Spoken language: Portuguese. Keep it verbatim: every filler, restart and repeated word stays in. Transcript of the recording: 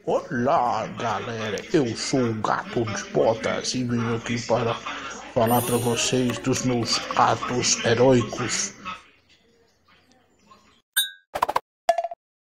Olá, galera. Eu sou o Gato de Botas e vim aqui para falar para vocês dos meus atos heróicos